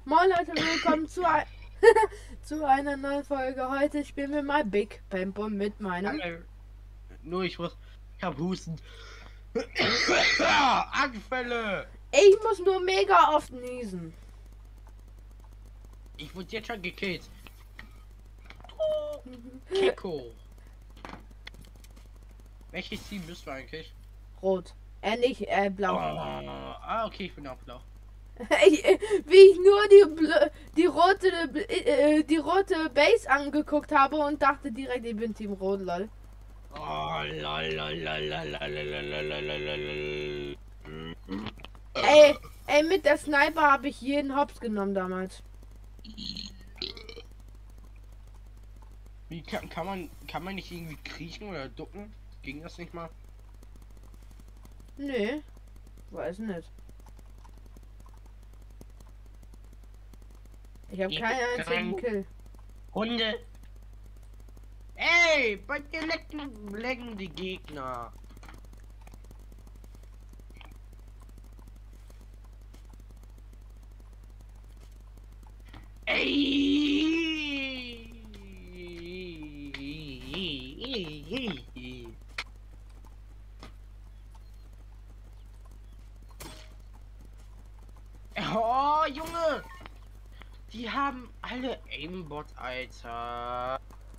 Moin Leute, willkommen zu einer neuen Folge. Heute spielen wir mal Big Paintball mit meinem. Nur ich hab Husten. Anfälle! Ich muss nur mega oft niesen. Ich wurde jetzt schon gekillt. Keko. Welches Team bist du eigentlich? Rot. Nicht, Oh, blau. okay, ich bin auch blau. Wie ich nur die rote Base angeguckt habe und dachte direkt, ich bin Team Rot, lol. Oh, lalalalalalalalalalalalal. Ey, mit der Sniper habe ich jeden Hops genommen damals. Wie kann man nicht irgendwie kriechen oder ducken? Ging das nicht mal? Nee, weiß nicht. Ich habe keinen einzigen Kill. Hunde. Ey, bei dir lecken die Gegner. Ey. Oh, Junge. Die haben alle Aimbot, Alter.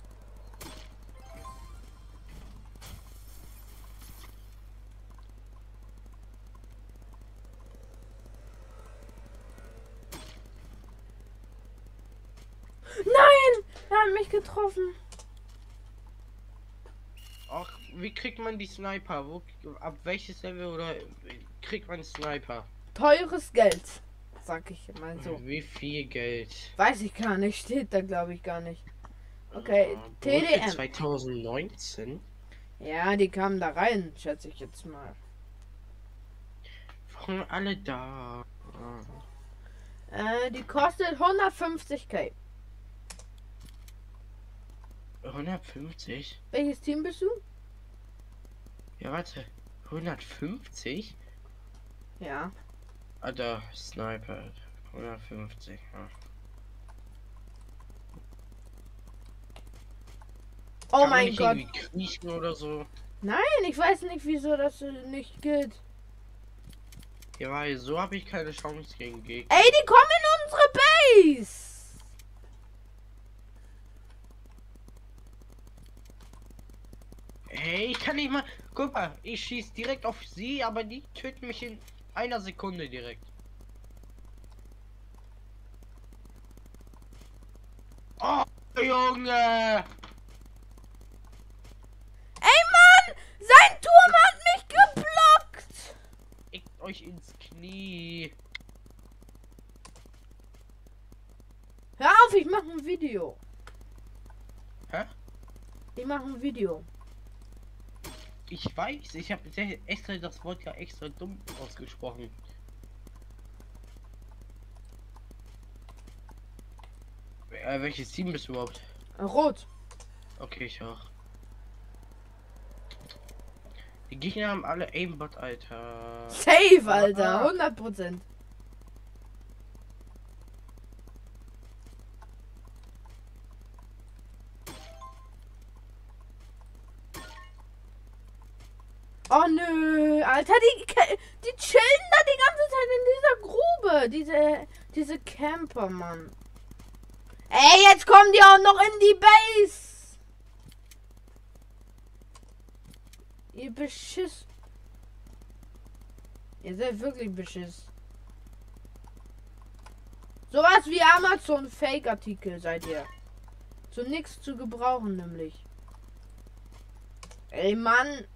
Nein! Er hat mich getroffen. Ach, wie kriegt man die Sniper? Ab welches Level oder kriegt man Sniper? Teures Geld, sag ich mal so. Wie viel Geld? Weiß ich gar nicht, steht da glaube ich gar nicht. Okay, TDM. 2019? Ja, die kamen da rein, schätze ich jetzt mal. Warum alle da? Die kostet 150k. 150? Welches Team bist du? Ja, warte. 150? Ja. Alter, Sniper. 150. Ja. Oh Kann man mein nicht Gott. irgendwie kriechen oder so? Nein, ich weiß nicht, wieso das nicht gilt. Ja, weil so habe ich keine Chance gegen Gegner. Ey, die kommen in unsere Base. Hey, ich kann nicht mal. Guck mal, ich schieß direkt auf sie, aber die töten mich in einer Sekunde direkt. Oh, Junge! Ey, Mann! Sein Turm hat mich geblockt! Eckt euch ins Knie. Hör auf, ich mache ein Video. Hä? Ich mache ein Video. Ich weiß, ich habe extra das Wort ja extra dumm ausgesprochen. Welches Team bist du überhaupt? Rot. Okay, ich auch. Die Gegner haben alle Aimbot, Alter. Safe, Alter. 100%. Oh nö, Alter, die chillen da die ganze Zeit in dieser Grube. Diese Camper, Mann. Ey, jetzt kommen die auch noch in die Base. Ihr Beschiss. Ihr seid wirklich Beschiss. Sowas wie Amazon Fake-Artikel seid ihr. Zu nichts zu gebrauchen, nämlich. Ey, Mann.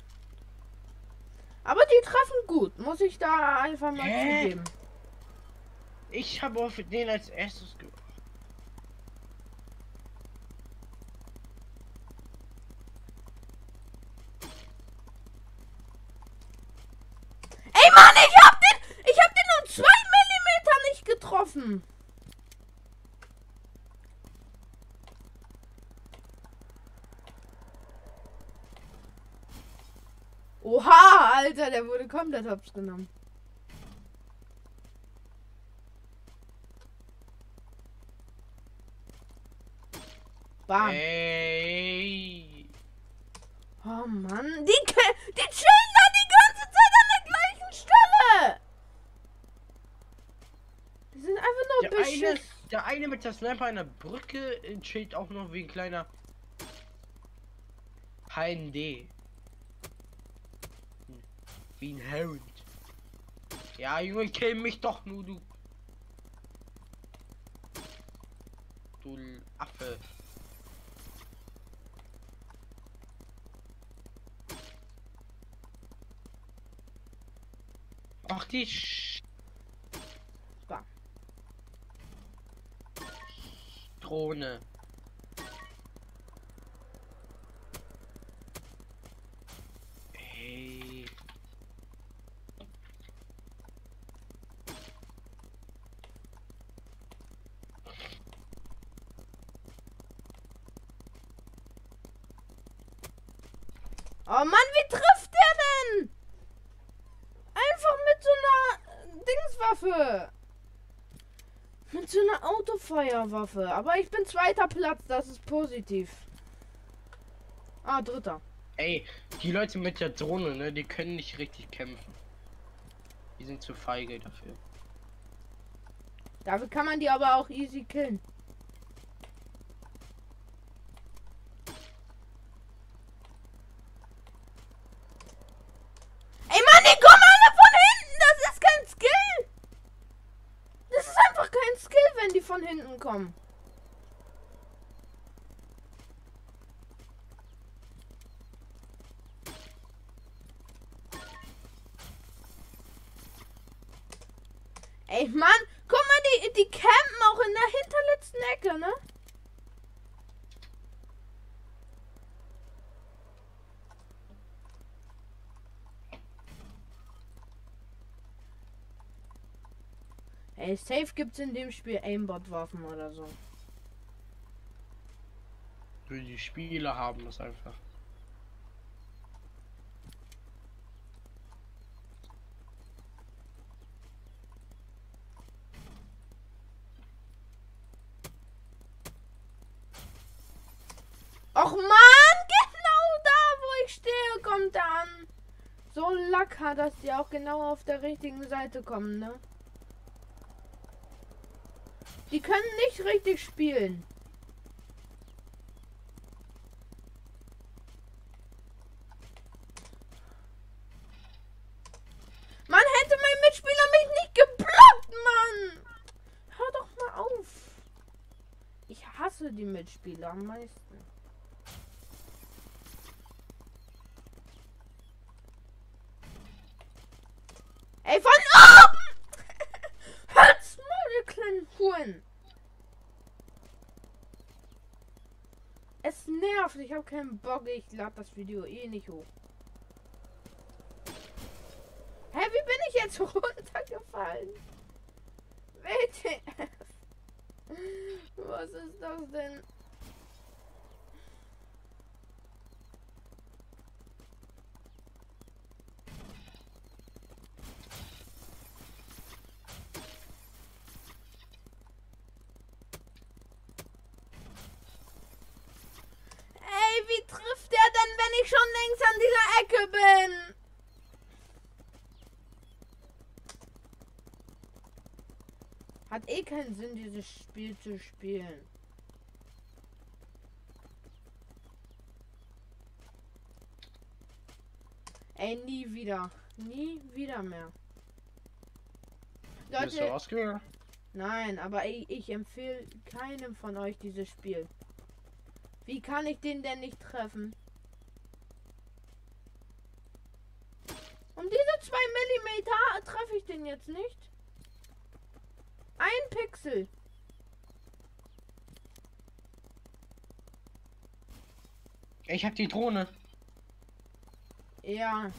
Aber die treffen gut, muss ich da einfach mal zugeben. Ich habe auf den als erstes Ey, Mann, ich hab den um 2 Millimeter nicht getroffen. Oha, Alter, der wurde komplett hops genommen. Bam. Ey. Oh Mann, die chillen da die ganze Zeit an der gleichen Stelle. Die sind einfach nur beschissen. Der eine mit der Sniper an der Brücke chillt auch noch wie ein kleiner HND. Wie ein Hound. Ja, Junge, kill mich doch nur, du. Du Affe. Ach, die Bam. Drohne. Hey. Oh Mann, wie trifft der denn? Einfach mit so einer Dingswaffe. Mit so einer Autofeuerwaffe. Aber ich bin zweiter Platz, das ist positiv. Ah, dritter. Ey, die Leute mit der Drohne, ne, die können nicht richtig kämpfen. Die sind zu feige dafür. Dafür kann man die aber auch easy killen. Ey Mann, die kommen alle von hinten. Das ist kein Skill. Das ist einfach kein Skill, wenn die von hinten kommen. Ey Mann, guck mal, die campen auch in der hinterletzten Ecke, ne? Ey, safe gibt's in dem Spiel Aimbot-Waffen oder so. Die Spieler haben das einfach. Och Mann, genau da, wo ich stehe, kommt er an. So Lack hat, dass die auch genau auf der richtigen Seite kommen, ne? Die können nicht richtig spielen. Man hätte mein Mitspieler mich nicht geblockt, Mann. Hör doch mal auf. Ich hasse die Mitspieler am meisten. Ey, von oben! Hört's mal, ihr kleinen Huren! Es nervt, ich habe keinen Bock, ich lade das Video eh nicht hoch. Hä, wie bin ich jetzt runtergefallen? WTF? Was ist das denn? Wie trifft er denn, wenn ich schon längst an dieser Ecke bin? Hat eh keinen Sinn, dieses Spiel zu spielen. Ey, nie wieder. Nie wieder mehr. Bist du ausgegangen? Nein, aber ich empfehle keinem von euch dieses Spiel. Wie kann ich den denn nicht treffen? Um diese 2 Millimeter treffe ich den jetzt nicht. Ein Pixel. Ich hab die Drohne. Ja.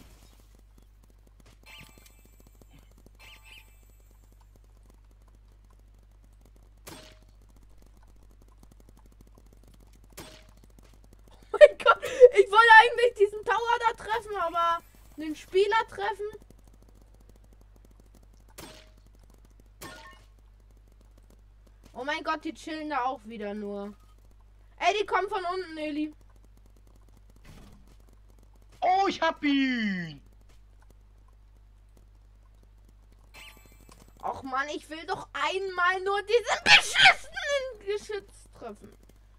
Mein Gott, ich wollte eigentlich diesen Tower da treffen, aber den Spieler treffen. Oh mein Gott, die chillen da auch wieder nur. Ey, Ey, die kommen von unten, Eli. Oh, ich hab ihn! Och Mann, ich will doch einmal nur diesen beschissenen Geschütz treffen.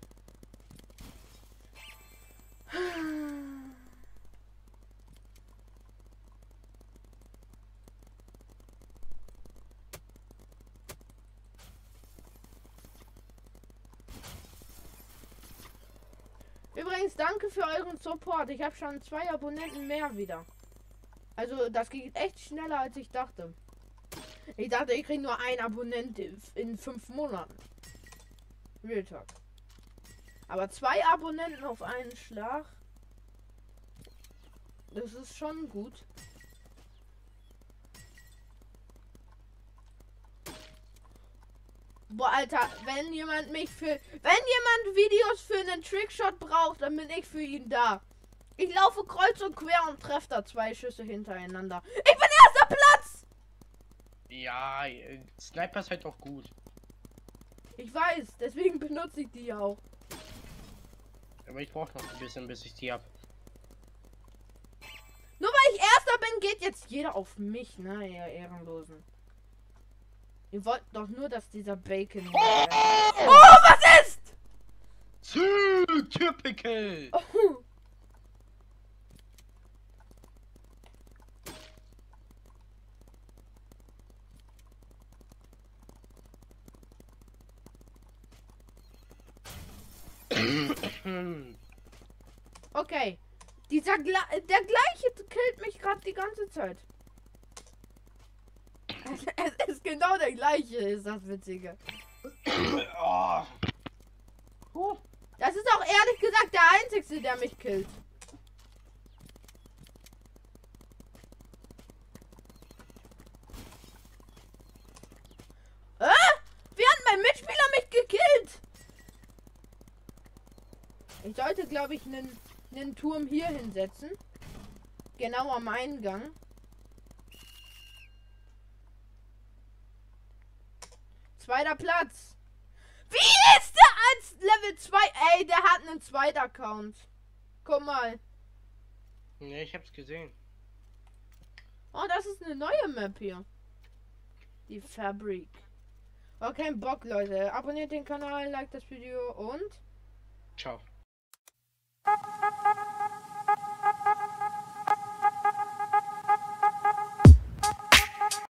Übrigens, danke für euren Support. Ich habe schon 2 Abonnenten mehr wieder. Also, das geht echt schneller, als ich dachte. Ich dachte, ich kriege nur 1 Abonnent in 5 Monaten. Real Talk. Aber 2 Abonnenten auf einen Schlag. Das ist schon gut. Boah, Alter, wenn jemand Videos für einen Trickshot braucht, dann bin ich für ihn da. Ich laufe kreuz und quer und treffe da 2 Schüsse hintereinander. Ich bin erster Platz! Ja, Sniper ist halt auch gut. Ich weiß, deswegen benutze ich die ja auch. Aber ich brauche noch ein bisschen, bis ich die hab. Nur weil ich erster bin, geht jetzt jeder auf mich, ne, ihr Ehrenlosen. Ihr wollt doch nur, dass dieser Bacon... Oh, was ist? Typical! Oh. Okay. Der gleiche killt mich gerade die ganze Zeit. Es ist genau der gleiche, ist das Witzige. Oh. Das ist auch ehrlich gesagt der einzige, der mich killt. Wie hat mein Mitspieler mich gekillt? Ich sollte, glaube ich, einen Turm hier hinsetzen. Genau am Eingang. Zweiter Platz. Wie ist der als Level 2? Ey, der hat einen zweiten Account. Guck mal. Ne, ich hab's gesehen. Oh, das ist eine neue Map hier. Die Fabrik. Okay, Bock, Leute. Abonniert den Kanal, liked das Video und... Ciao.